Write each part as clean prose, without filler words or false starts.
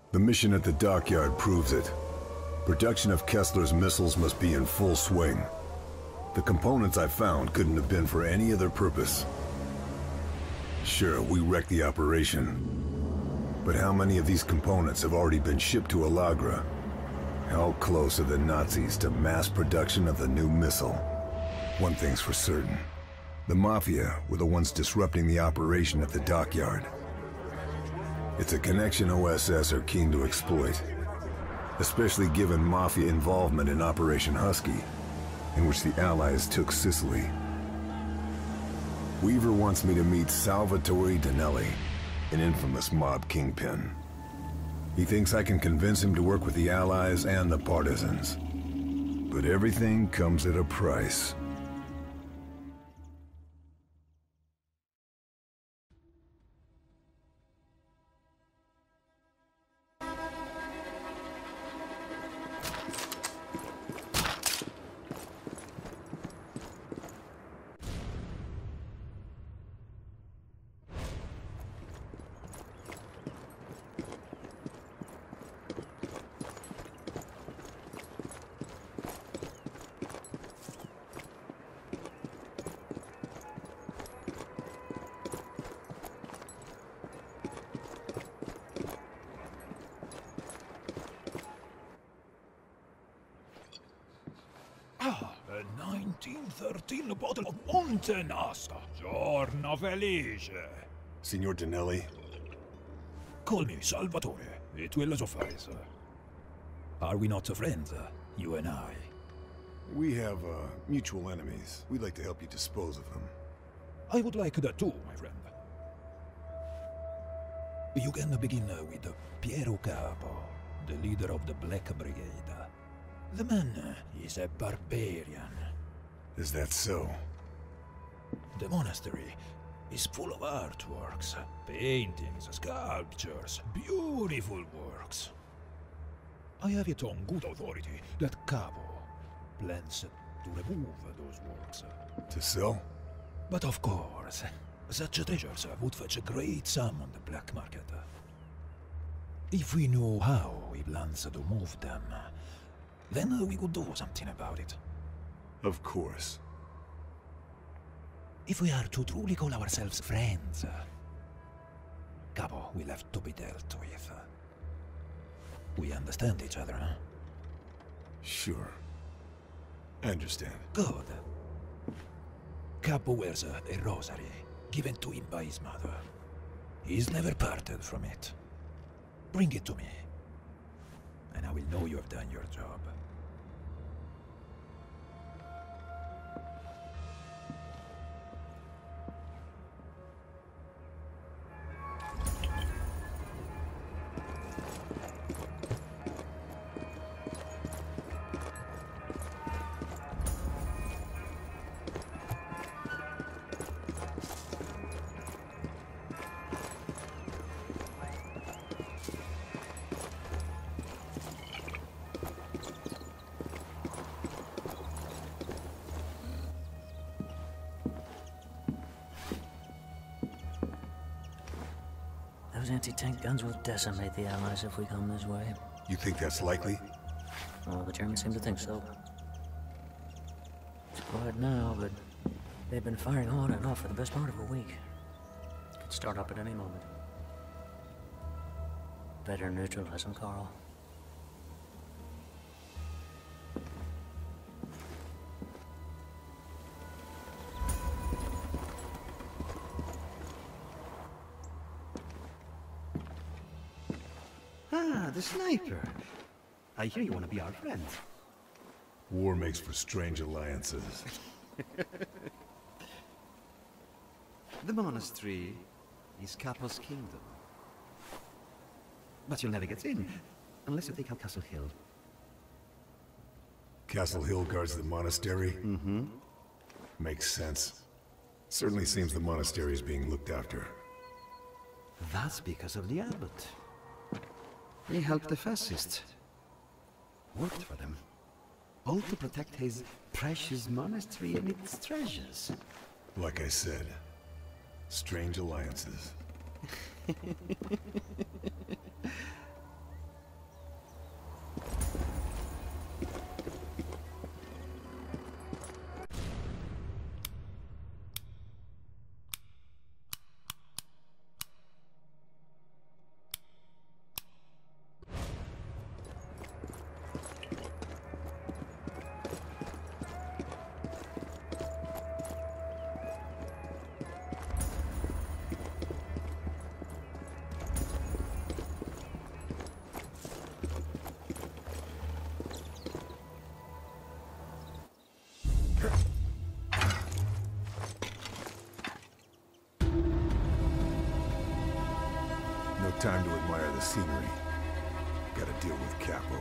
The mission at the dockyard proves it. Production of Kessler's missiles must be in full swing. The components I found couldn't have been for any other purpose. Sure, we wrecked the operation. But how many of these components have already been shipped to Alagra? How close are the Nazis to mass production of the new missile? One thing's for certain. The Mafia were the ones disrupting the operation at the dockyard. It's a connection OSS are keen to exploit. Especially given Mafia involvement in Operation Husky, in which the Allies took Sicily. Weaver wants me to meet Salvatore Danelli, an infamous mob kingpin. He thinks I can convince him to work with the Allies and the partisans. But everything comes at a price. A 1913 bottle of Montenasta. Giorno felice. Signor Danelli? Call me Salvatore. It will suffice. Are we not friends, you and I? We have, mutual enemies. We'd like to help you dispose of them. I would like that too, my friend. You can begin with Piero Capo, the leader of the Black Brigade. The man is a barbarian. Is that so? The monastery is full of artworks, paintings, sculptures, beautiful works. I have it on good authority that Capo plans to remove those works. To sell? But of course, such treasures would fetch a great sum on the black market. If we knew how he plans to move them, then we could do something about it. Of course. If we are to truly call ourselves friends, Capo will have to be dealt with. We understand each other, huh? Sure. I understand. Good. Capo wears a rosary, given to him by his mother. He's never parted from it. Bring it to me, and I will know you have done your job. Those anti-tank guns will decimate the Allies if we come this way. You think that's likely? Well, the Germans seem to think so. It's quiet now, but they've been firing on and off for the best part of a week. Could start up at any moment. Better neutralize them, Carl. Ah, the sniper. I hear you want to be our friend. War makes for strange alliances. The monastery is Capo's kingdom. But you'll never get in, unless you take out Castle Hill. Castle Hill guards the monastery? Mm-hmm. Makes sense. Certainly seems the monastery is being looked after. That's because of the abbot. He helped the fascists. Worked for them. All to protect his precious monastery and its treasures. Like I said, strange alliances. the scenery. Gotta deal with Capo.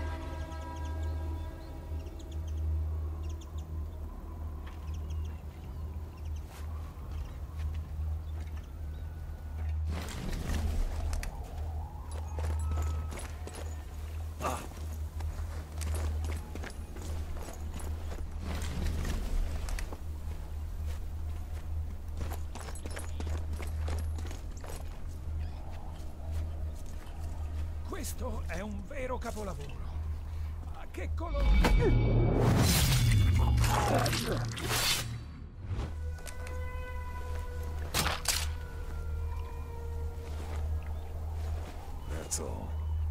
Questo è un vero capolavoro. Ma che colore! That's all.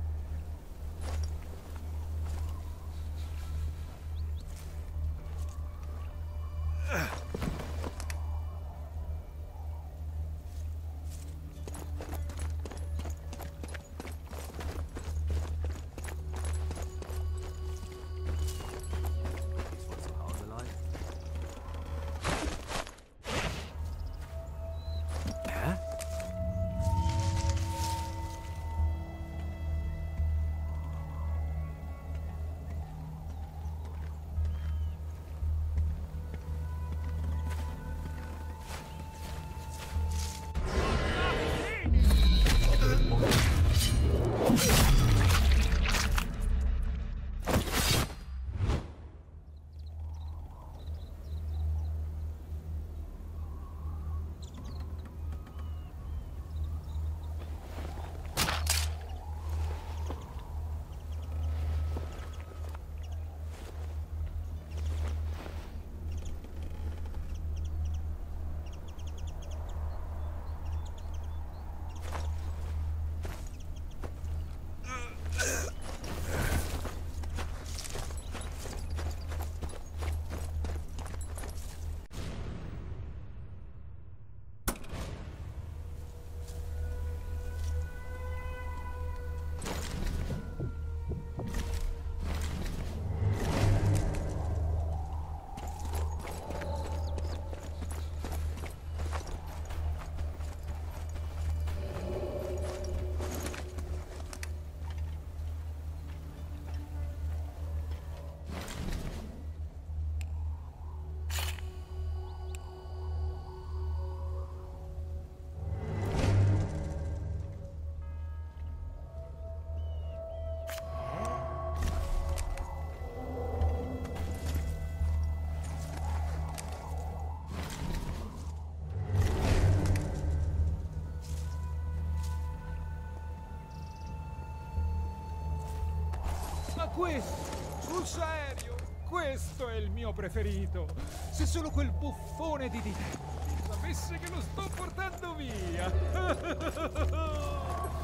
Ma questo, sul serio, questo è il mio preferito. Se solo quel buffone di Detective sapesse che lo sto portando via.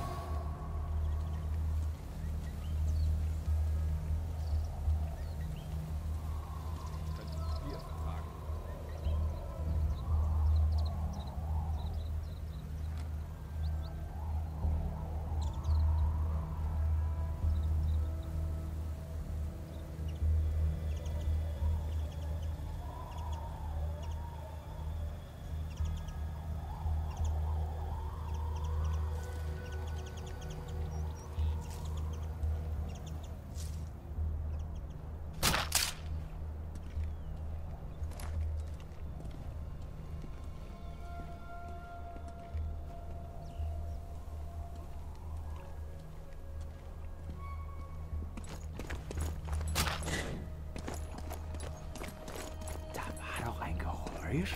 Da war doch ein Geräusch.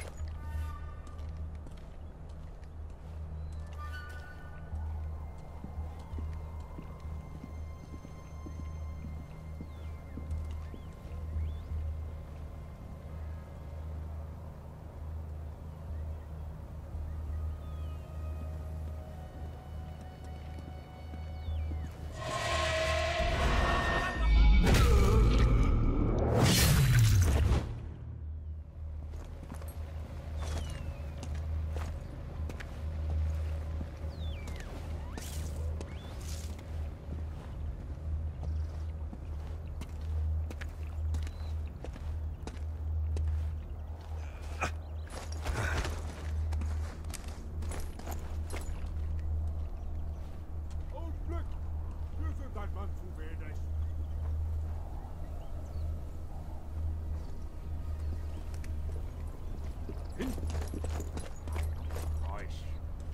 hat man zu wenig. Hin! Euch!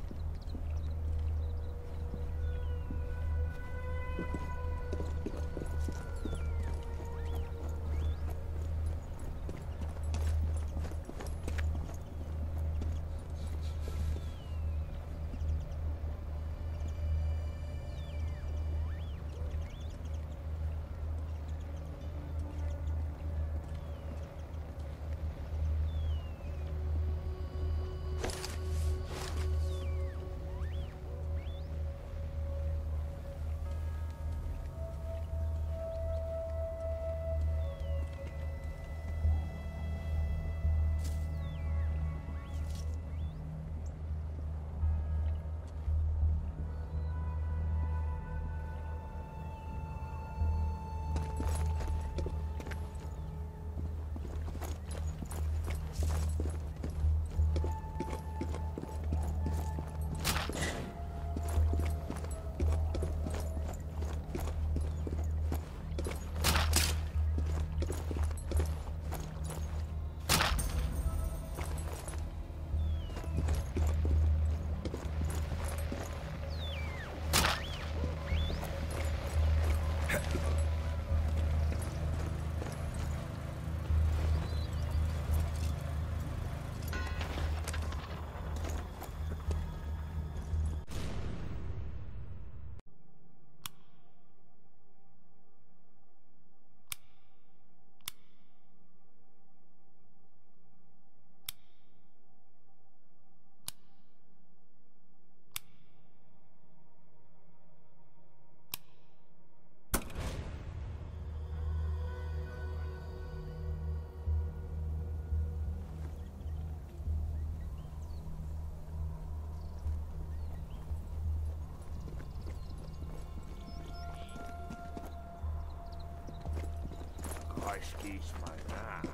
Euch geh ich mal nach.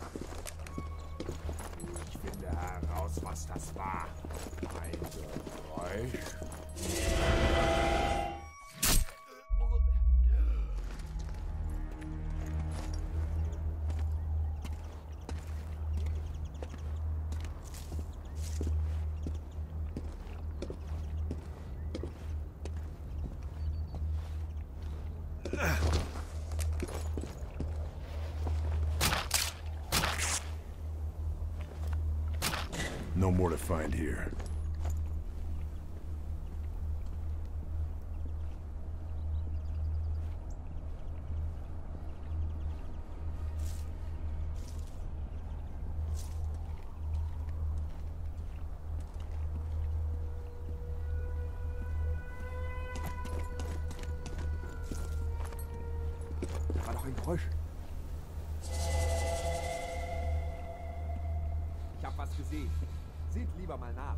Ich finde heraus, was das war. Ein Geräusch. No more to find here. War doch ein Geräusch. Ich hab was gesehen. Seht lieber mal nach.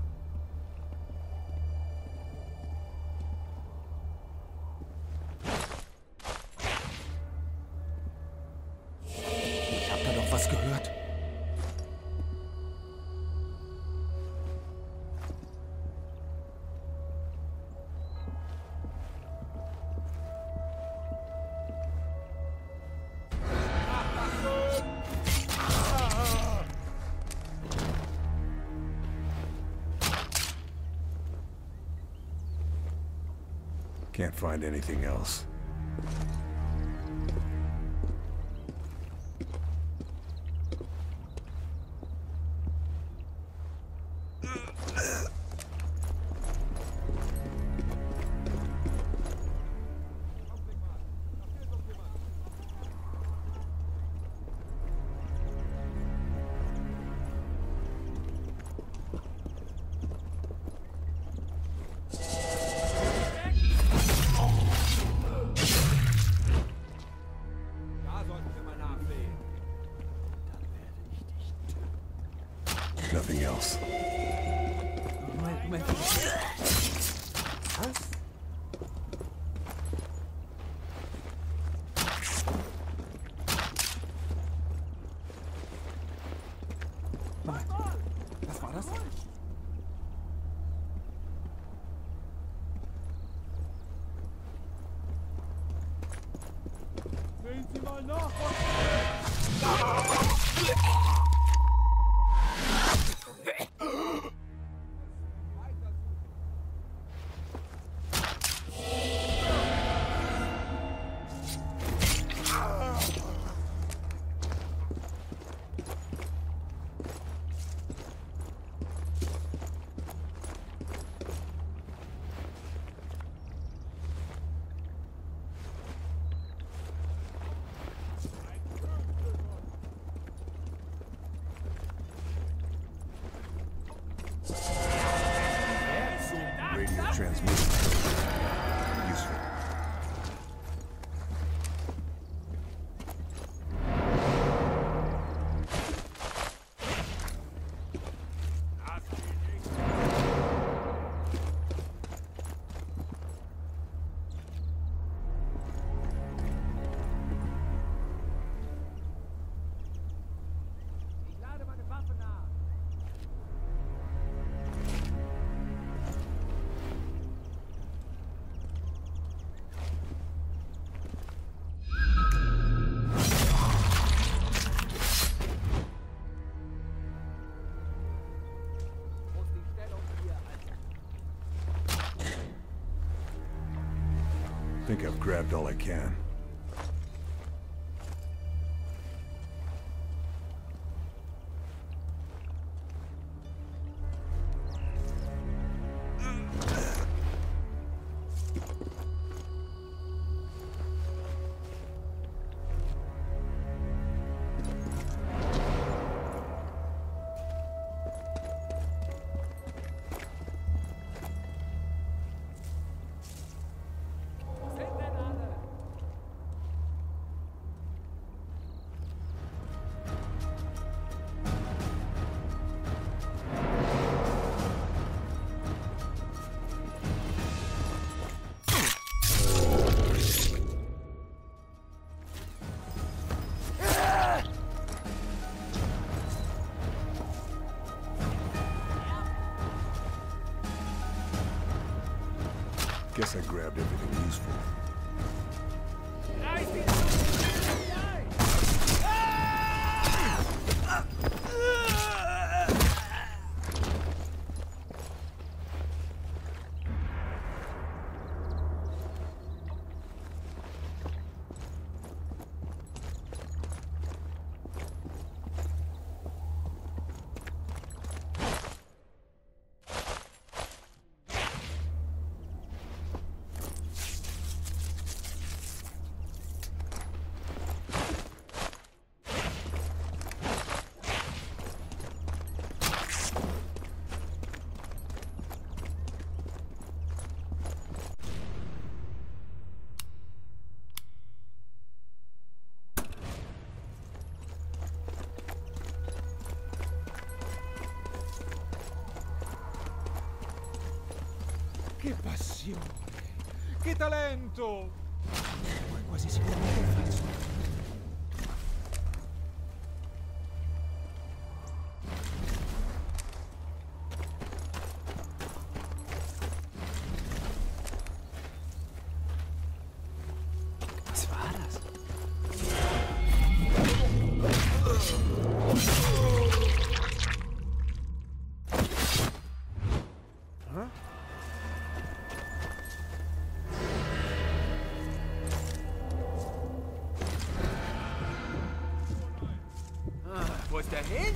Ich hab da doch was gehört. Can't find anything else. Nothing else. Moment. Was? Was war das? Radio transmission. Useful. I think I've grabbed all I can. Guess I grabbed everything useful. Che passione! Che talento! È quasi sicuramente falso. Was war das? Wo ist der hin?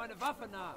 meine Waffe nach.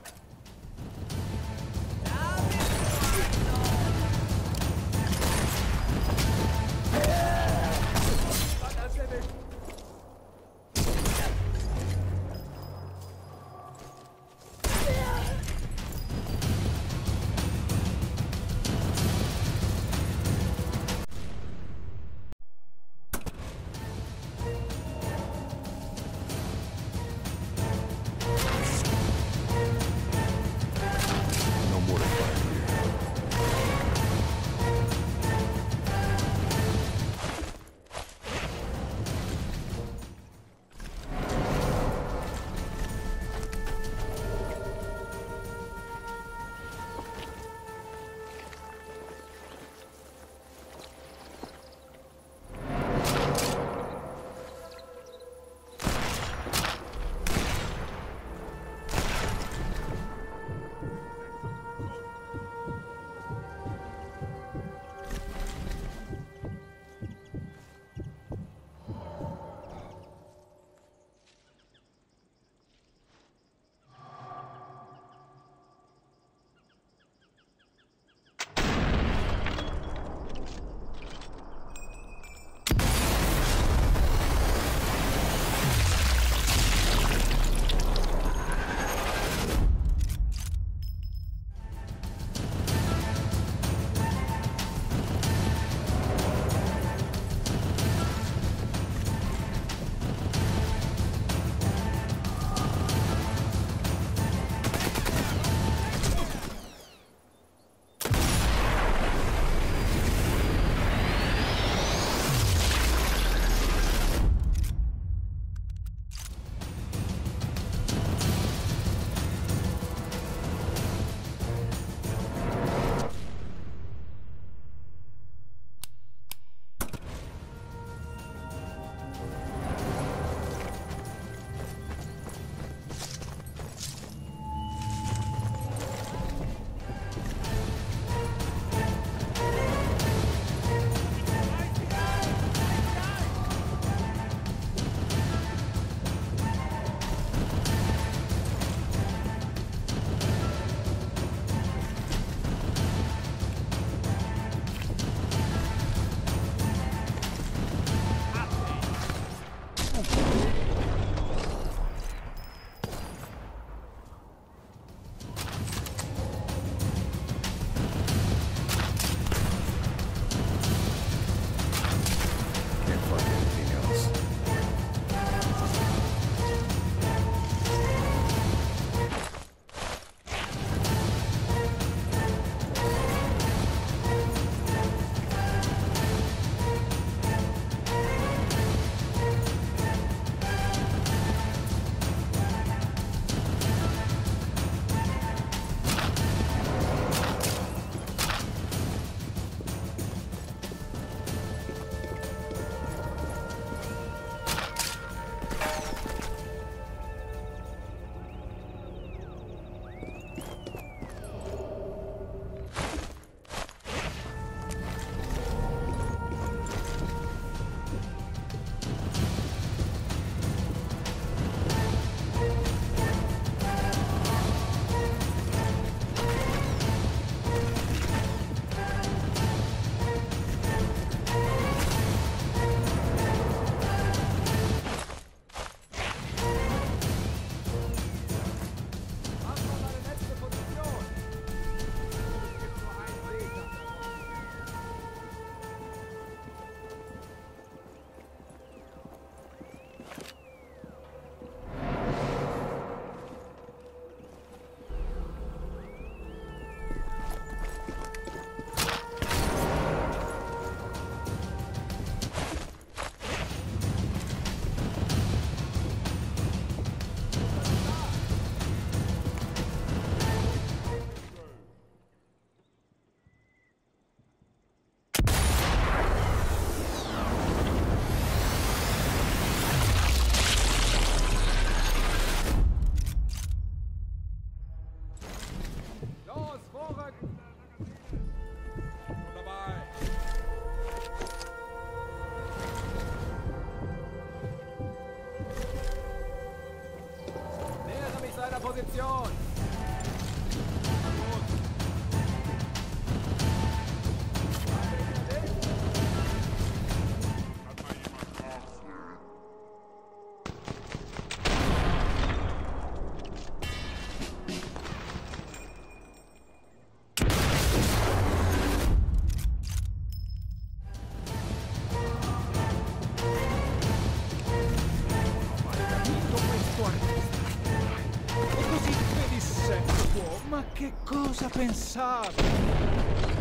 Che cosa pensate?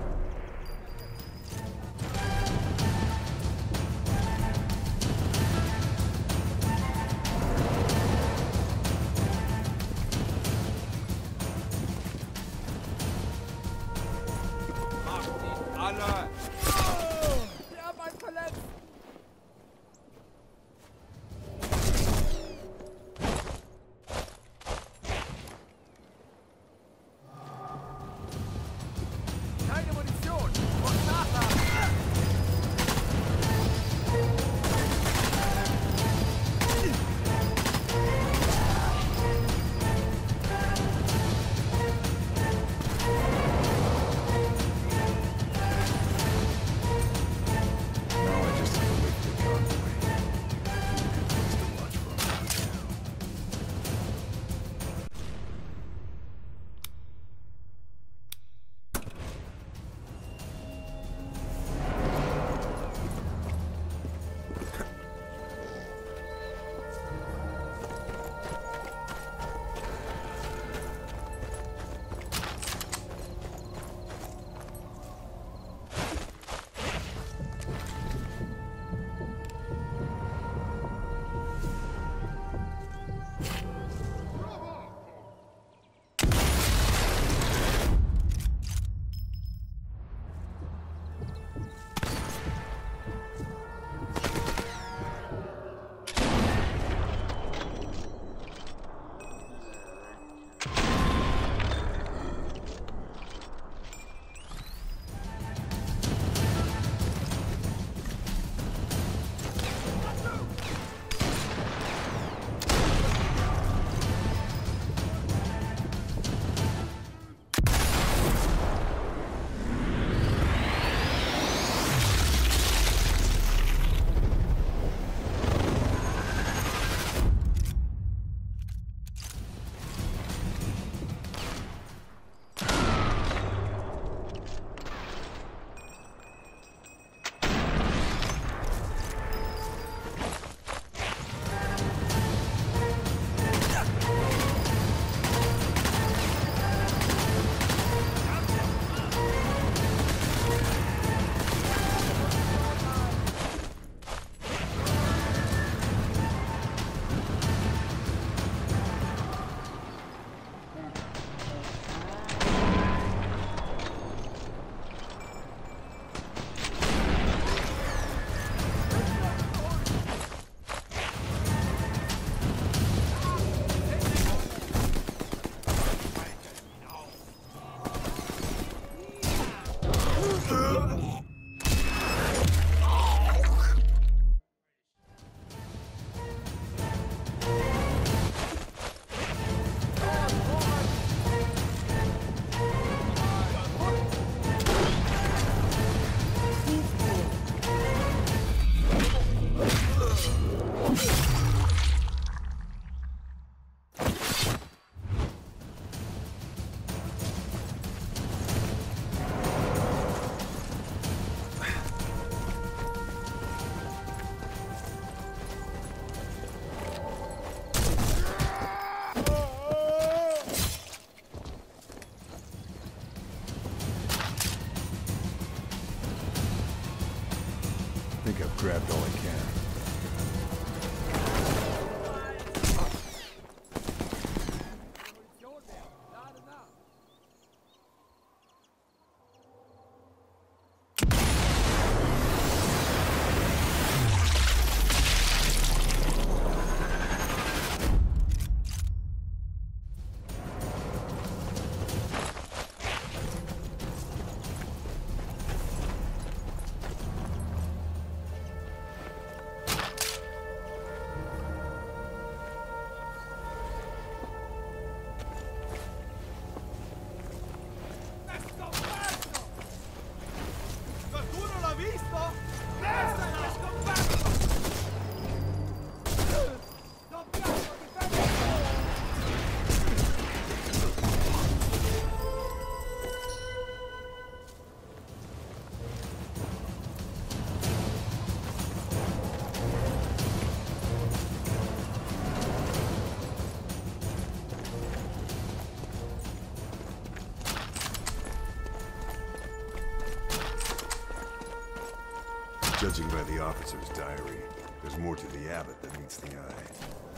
Alle! Wir haben einen verletzt! Keine Munition! Und nachladen! Now I just have to wait for the convoy. Good place to watch for a moment now. I think I've grabbed all I can. Munition mehr! Lade nach! Judging by the officer's diary, there's more to the abbot than meets the eye.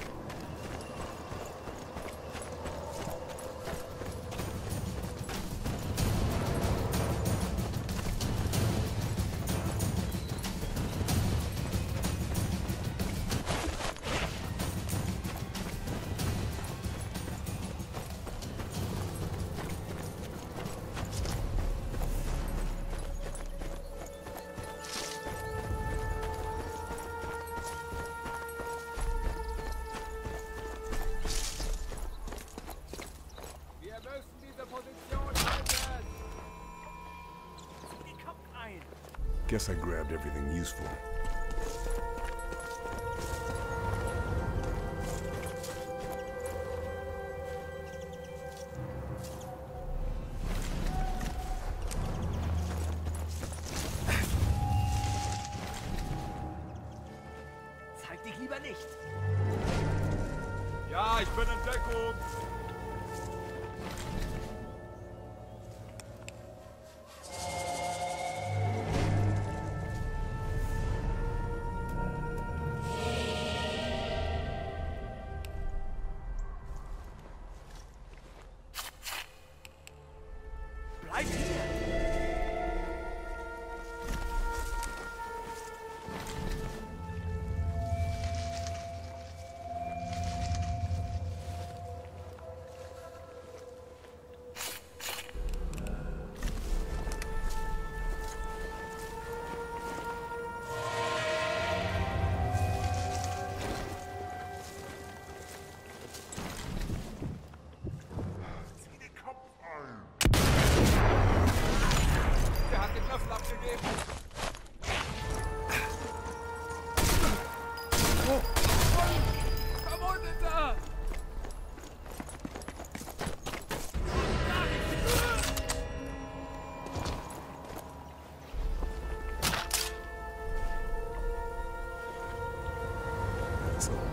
Wir müssen diese Position halten! Zieh den Kopf ein! Guess I grabbed everything useful. Zeig dich lieber nicht! Ja, ich bin in Deckung. Bleib hier! Der hat den Löffel abgegeben. Verwundeter! That's all.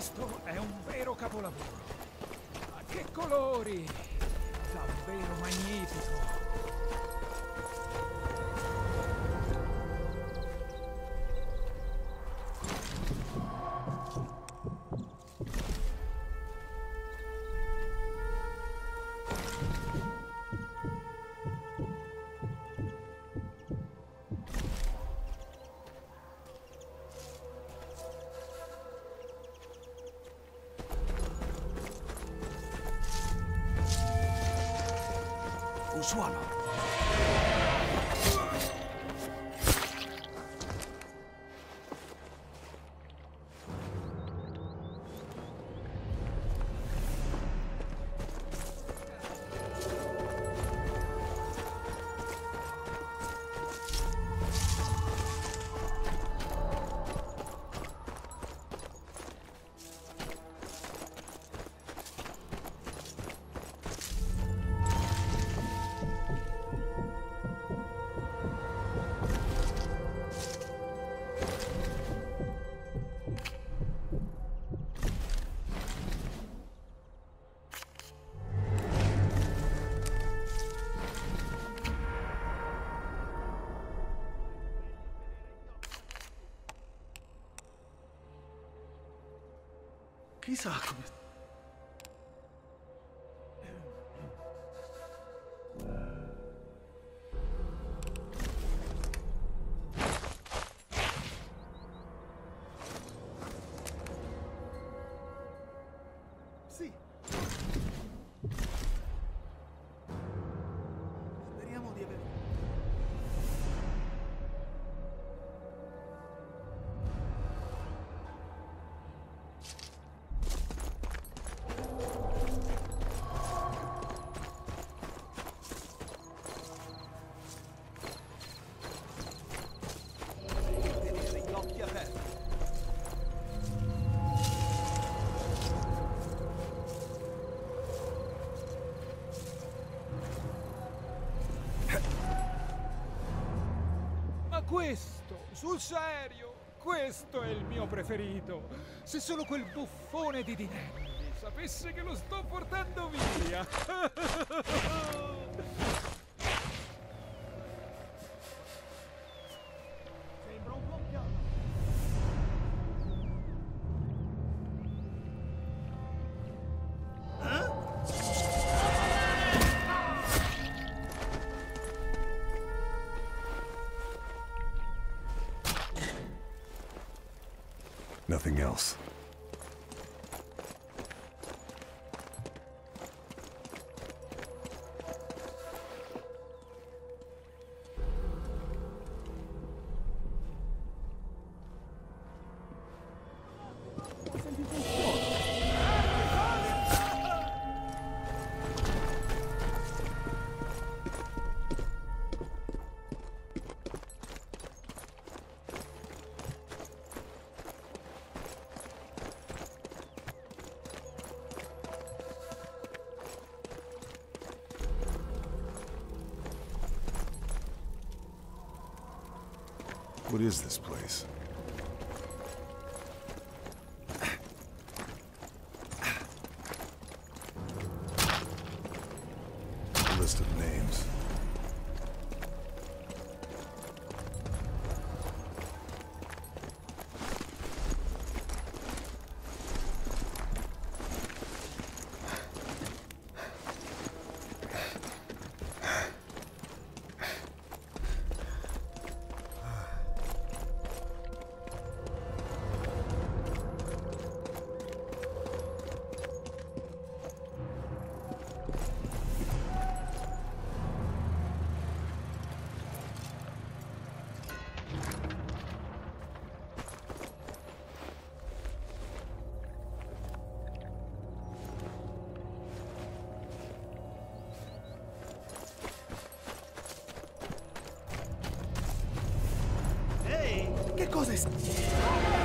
Questo è un vero capolavoro. Ma che colori! Davvero magnifico! Un suono. Chissà come... Sì. Speriamo di aver... Tenere gli occhi aperti. Ma questo, sul serio, questo è il mio preferito. Se solo quel buffone di Dinelli sapesse che lo sto portando via. Sembra un buon piano. Nothing else. What is this place? A list of names. Ehi, che cosa è...